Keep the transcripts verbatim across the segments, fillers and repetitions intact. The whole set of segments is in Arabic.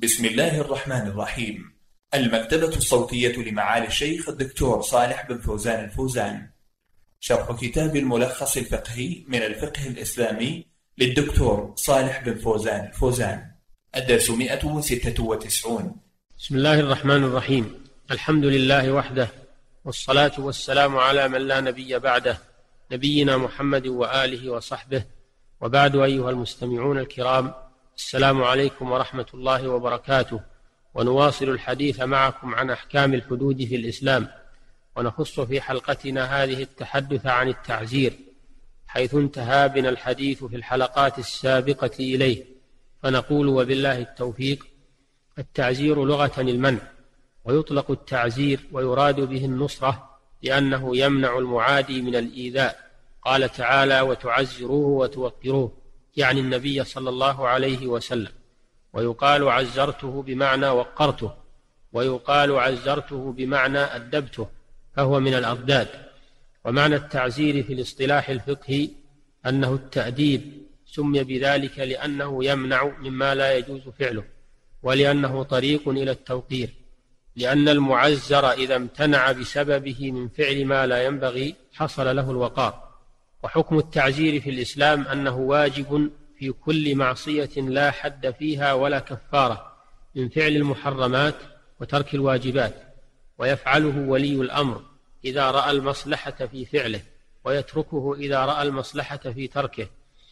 بسم الله الرحمن الرحيم. المكتبة الصوتية لمعالي الشيخ الدكتور صالح بن فوزان الفوزان. شرح كتاب الملخص الفقهي من الفقه الإسلامي للدكتور صالح بن فوزان الفوزان. الدرس مئة وستة وتسعون. بسم الله الرحمن الرحيم. الحمد لله وحده، والصلاة والسلام على من لا نبي بعده، نبينا محمد وآله وصحبه، وبعد. أيها المستمعون الكرام، السلام عليكم ورحمة الله وبركاته. ونواصل الحديث معكم عن أحكام الحدود في الإسلام، ونخص في حلقتنا هذه التحدث عن التعزير، حيث انتهى بنا الحديث في الحلقات السابقة إليه. فنقول وبالله التوفيق: التعزير لغة المنع، ويطلق التعزير ويراد به النصرة، لأنه يمنع المعادي من الإيذاء. قال تعالى: وتعزروه وتوقروه، يعني النبي صلى الله عليه وسلم. ويقال عزرته بمعنى وقرته، ويقال عزرته بمعنى أدبته، فهو من الأضداد. ومعنى التعزير في الاصطلاح الفقهي أنه التأديب، سمي بذلك لأنه يمنع مما لا يجوز فعله، ولأنه طريق إلى التوقير، لأن المعزر إذا امتنع بسببه من فعل ما لا ينبغي حصل له الوقار. وحكم التعزير في الإسلام أنه واجب في كل معصية لا حد فيها ولا كفارة من فعل المحرمات وترك الواجبات، ويفعله ولي الأمر إذا رأى المصلحة في فعله، ويتركه إذا رأى المصلحة في تركه.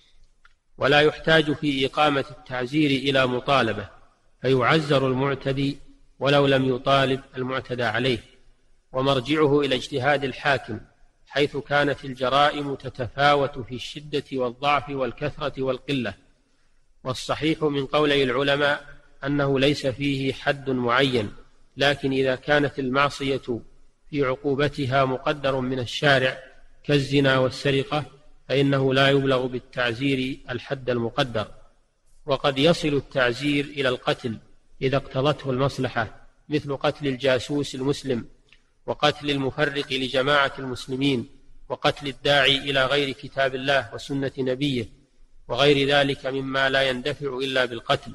ولا يحتاج في إقامة التعزير إلى مطالبة، فيعزر المعتدي ولو لم يطالب المعتدى عليه. ومرجعه إلى اجتهاد الحاكم، حيث كانت الجرائم تتفاوت في الشدة والضعف والكثرة والقلة. والصحيح من قولي العلماء أنه ليس فيه حد معين، لكن إذا كانت المعصية في عقوبتها مقدر من الشارع كالزنا والسرقة، فإنه لا يبلغ بالتعزير الحد المقدر. وقد يصل التعزير إلى القتل إذا اقتضته المصلحة، مثل قتل الجاسوس المسلم، وقتل المفرق لجماعة المسلمين، وقتل الداعي إلى غير كتاب الله وسنة نبيه، وغير ذلك مما لا يندفع إلا بالقتل.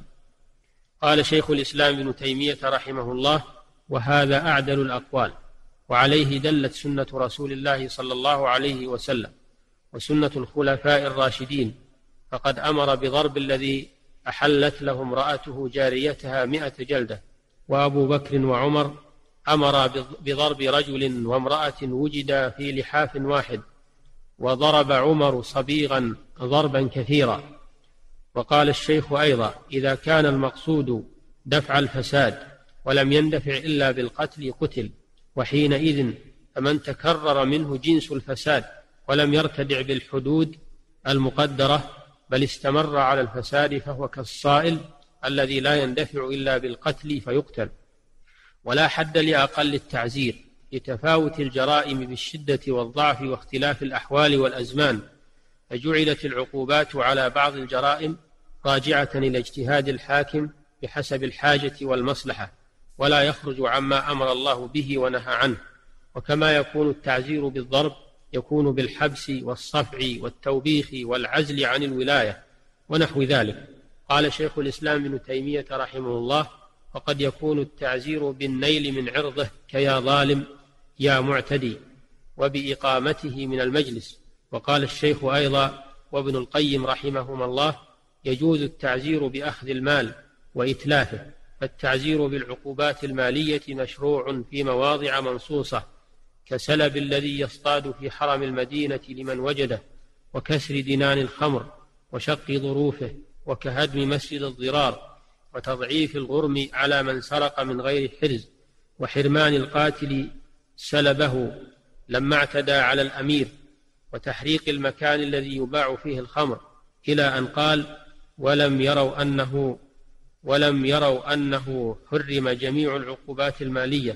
قال شيخ الإسلام ابن تيمية رحمه الله: وهذا أعدل الأقوال، وعليه دلت سنة رسول الله صلى الله عليه وسلم وسنة الخلفاء الراشدين. فقد أمر بضرب الذي أحلت له امرأته جاريتها مئة جلدة، وأبو بكر وعمر أمر بضرب رجل وامرأة وجدا في لحاف واحد، وضرب عمر صبيغا ضربا كثيرا. وقال الشيخ أيضا: إذا كان المقصود دفع الفساد ولم يندفع إلا بالقتل قتل، وحينئذ فمن تكرر منه جنس الفساد ولم يرتدع بالحدود المقدرة بل استمر على الفساد، فهو كالصائل الذي لا يندفع إلا بالقتل فيقتل. ولا حد لأقل التعزير، لتفاوت الجرائم بالشدة والضعف واختلاف الأحوال والأزمان، فجعلت العقوبات على بعض الجرائم راجعة إلى اجتهاد الحاكم بحسب الحاجة والمصلحة، ولا يخرج عما أمر الله به ونهى عنه. وكما يكون التعزير بالضرب، يكون بالحبس والصفع والتوبيخ والعزل عن الولاية ونحو ذلك. قال شيخ الإسلام ابن تيمية رحمه الله: وقد يكون التعزير بالنيل من عرضه، كيا ظالم يا معتدي، وبإقامته من المجلس. وقال الشيخ أيضا وابن القيم رحمهما الله: يجوز التعزير بأخذ المال وإتلافه، فالتعزير بالعقوبات المالية مشروع في مواضع منصوصة، كسلب الذي يصطاد في حرم المدينة لمن وجده، وكسر دنان الخمر، وشق ظروفه، وكهدم مسجد الضرار، وتضعيف الغرم على من سرق من غير حرز، وحرمان القاتل سلبه لما اعتدى على الأمير، وتحريق المكان الذي يباع فيه الخمر، إلى أن قال: ولم يروا أنه ولم يروا أنه حرم جميع العقوبات المالية،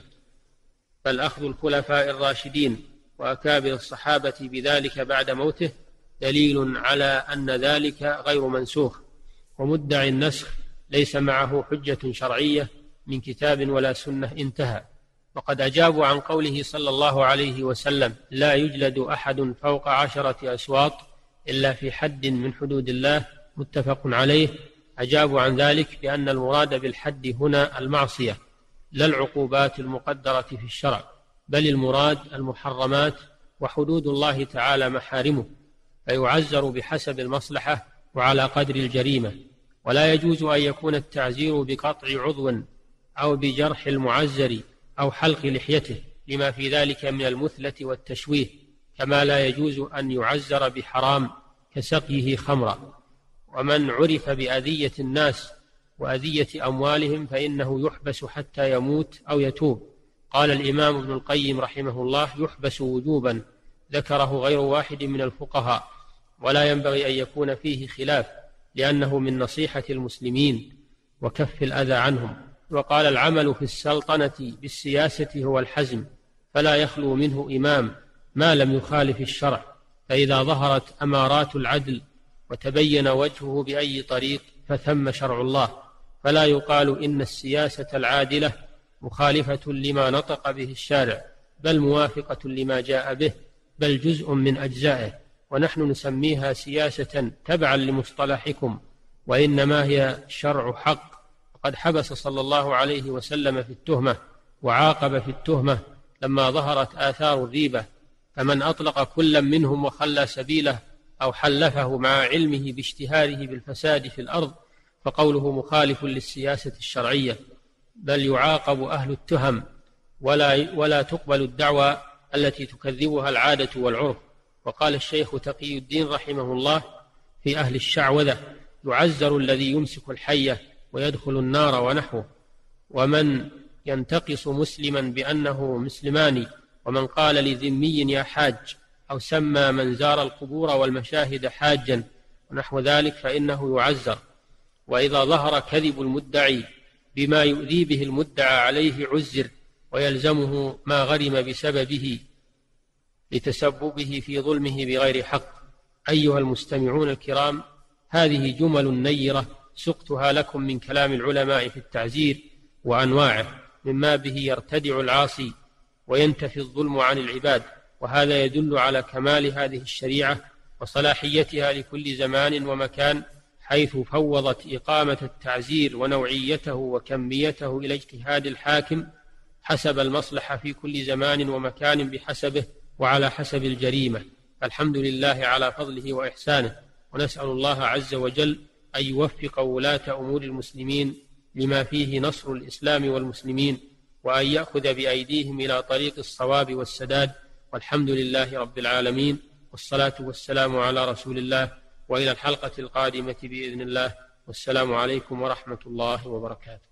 بل أخذ الخلفاء الراشدين وأكابر الصحابة بذلك بعد موته دليل على أن ذلك غير منسوخ. ومدعي النسخ ليس معه حجة شرعية من كتاب ولا سنة. انتهى. وقد أجابوا عن قوله صلى الله عليه وسلم: لا يجلد أحد فوق عشرة أسواط إلا في حد من حدود الله، متفق عليه، أجابوا عن ذلك بأن المراد بالحد هنا المعصية لا العقوبات المقدرة في الشرع، بل المراد المحرمات وحدود الله تعالى محارمه، فيعزر بحسب المصلحة وعلى قدر الجريمة. ولا يجوز أن يكون التعزير بقطع عضو أو بجرح المعزر أو حلق لحيته لما في ذلك من المثلة والتشويه، كما لا يجوز أن يعزر بحرام كسقيه خمرا. ومن عرف بأذية الناس وأذية أموالهم فإنه يحبس حتى يموت أو يتوب. قال الإمام ابن القيم رحمه الله: يحبس وجوبا، ذكره غير واحد من الفقهاء، ولا ينبغي أن يكون فيه خلاف، لأنه من نصيحة المسلمين وكف الأذى عنهم. وقال: العمل في السلطنة بالسياسة هو الحزم، فلا يخلو منه إمام ما لم يخالف الشرع، فإذا ظهرت أمارات العدل وتبين وجهه بأي طريق فثم شرع الله، فلا يقال إن السياسة العادلة مخالفة لما نطق به الشارع، بل موافقة لما جاء به، بل جزء من أجزائه، ونحن نسميها سياسة تبعا لمصطلحكم، وإنما هي شرع حق. وقد حبس صلى الله عليه وسلم في التهمة وعاقب في التهمة لما ظهرت آثار الريبة، فمن أطلق كلا منهم وخلى سبيله أو حلفه مع علمه باشتهاره بالفساد في الأرض فقوله مخالف للسياسة الشرعية، بل يعاقب أهل التهم ولا, ولا تقبل الدعوى التي تكذبها العادة والعرف. وقال الشيخ تقي الدين رحمه الله في أهل الشعوذة: يعزر الذي يمسك الحية ويدخل النار ونحوه. ومن ينتقص مسلما بأنه مسلمان، ومن قال لذمي يا حاج، أو سمى من زار القبور والمشاهد حاجا ونحو ذلك، فإنه يعزر. وإذا ظهر كذب المدعي بما يؤذي به المدعى عليه عزر، ويلزمه ما غرم بسببه لتسببه في ظلمه بغير حق. أيها المستمعون الكرام، هذه جمل نيرة سقتها لكم من كلام العلماء في التعزير وأنواعه، مما به يرتدع العاصي وينتفي الظلم عن العباد، وهذا يدل على كمال هذه الشريعة وصلاحيتها لكل زمان ومكان، حيث فوضت إقامة التعزير ونوعيته وكميته إلى اجتهاد الحاكم حسب المصلحة في كل زمان ومكان بحسبه وعلى حسب الجريمة. الحمد لله على فضله وإحسانه، ونسأل الله عز وجل أن يوفق ولاة أمور المسلمين لما فيه نصر الإسلام والمسلمين، وأن يأخذ بأيديهم إلى طريق الصواب والسداد. والحمد لله رب العالمين، والصلاة والسلام على رسول الله، وإلى الحلقة القادمة بإذن الله، والسلام عليكم ورحمة الله وبركاته.